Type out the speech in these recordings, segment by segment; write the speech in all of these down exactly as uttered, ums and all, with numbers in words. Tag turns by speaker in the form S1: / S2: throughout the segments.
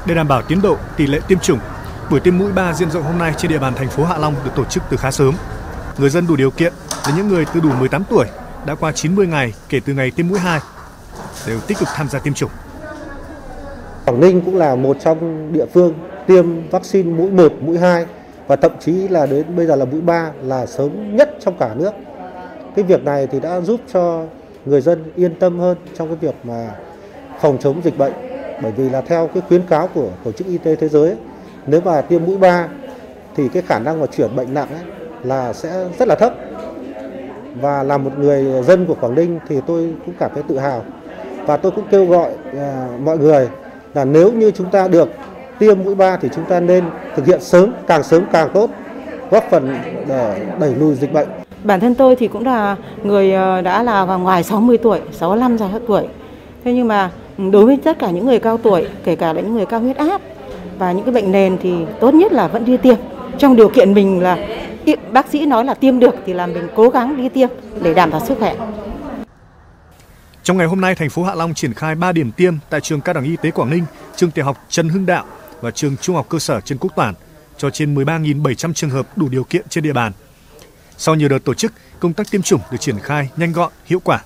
S1: Để đảm bảo tiến độ, tỷ lệ tiêm chủng, buổi tiêm mũi ba diện rộng hôm nay trên địa bàn thành phố Hạ Long được tổ chức từ khá sớm. Người dân đủ điều kiện là những người từ đủ mười tám tuổi đã qua chín mươi ngày kể từ ngày tiêm mũi hai đều tích cực tham gia tiêm chủng.
S2: Quảng Ninh cũng là một trong địa phương tiêm vaccine mũi một, mũi hai và thậm chí là đến bây giờ là mũi ba là sớm nhất trong cả nước. Cái việc này thì đã giúp cho người dân yên tâm hơn trong cái việc mà phòng chống dịch bệnh. Bởi vì là theo cái khuyến cáo của Tổ chức Y tế Thế giới, nếu mà tiêm mũi ba thì cái khả năng mà chuyển bệnh nặng ấy là sẽ rất là thấp. Và là một người dân của Quảng Ninh thì tôi cũng cảm thấy tự hào. Và tôi cũng kêu gọi à, mọi người là nếu như chúng ta được tiêm mũi ba thì chúng ta nên thực hiện sớm, càng sớm càng tốt, góp phần để đẩy lùi dịch bệnh.
S3: Bản thân tôi thì cũng là người đã là vào ngoài sáu mươi tuổi, sáu mươi lăm tuổi. Thế nhưng mà đối với tất cả những người cao tuổi, kể cả những người cao huyết áp và những cái bệnh nền thì tốt nhất là vẫn đi tiêm. Trong điều kiện mình là bác sĩ nói là tiêm được thì là mình cố gắng đi tiêm để đảm bảo sức khỏe.
S1: Trong ngày hôm nay, thành phố Hạ Long triển khai ba điểm tiêm tại trường Cao đẳng Y tế Quảng Ninh, trường tiểu học Trần Hưng Đạo và trường trung học cơ sở Trần Quốc Toản cho trên mười ba nghìn bảy trăm trường hợp đủ điều kiện trên địa bàn. Sau nhiều đợt tổ chức, công tác tiêm chủng được triển khai nhanh gọn, hiệu quả.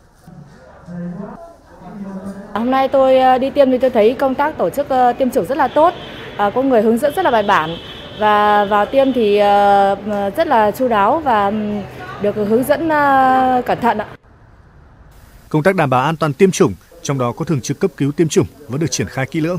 S4: Hôm nay tôi đi tiêm thì tôi thấy công tác tổ chức tiêm chủng rất là tốt, có người hướng dẫn rất là bài bản và vào tiêm thì rất là chu đáo và được hướng dẫn cẩn thận.
S1: Công tác đảm bảo an toàn tiêm chủng, trong đó có thường trực cấp cứu tiêm chủng vẫn được triển khai kỹ lưỡng.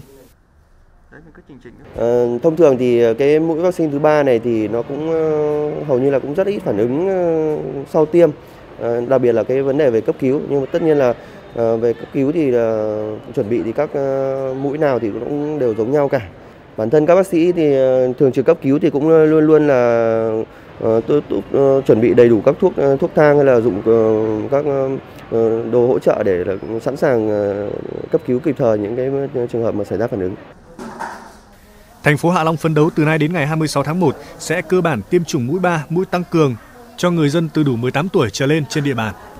S5: À, thông thường thì cái mũi vaccine thứ ba này thì nó cũng uh, hầu như là cũng rất ít phản ứng uh, sau tiêm, uh, đặc biệt là cái vấn đề về cấp cứu. Nhưng mà tất nhiên là uh, về cấp cứu thì uh, chuẩn bị thì các uh, mũi nào thì cũng đều giống nhau cả. Bản thân các bác sĩ thì uh, thường trực cấp cứu thì cũng luôn luôn là uh, tôi, tôi, uh, chuẩn bị đầy đủ các thuốc uh, thuốc thang hay là dụng uh, các uh, đồ hỗ trợ để sẵn sàng uh, cấp cứu kịp thời những cái trường hợp mà xảy ra phản ứng.
S1: Thành phố Hạ Long phấn đấu từ nay đến ngày hai mươi sáu tháng một sẽ cơ bản tiêm chủng mũi ba, mũi tăng cường cho người dân từ đủ mười tám tuổi trở lên trên địa bàn.